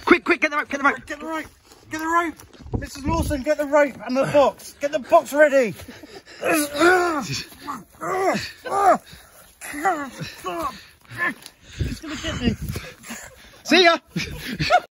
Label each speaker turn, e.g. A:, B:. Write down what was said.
A: Quick, get the rope, get the rope.
B: Get the rope. Get the rope. Mrs. Lawson, get the rope and the box. Get the box ready. He's going to get me.
A: See ya.